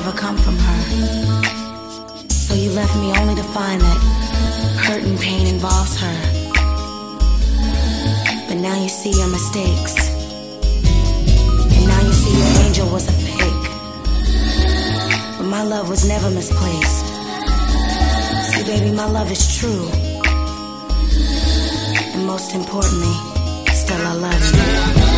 ever come from her. So you left me only to find that hurt and pain involves her. But now you see your mistakes. And now you see your angel was a fake. But my love was never misplaced. See, baby, my love is true. And most importantly, still I love you.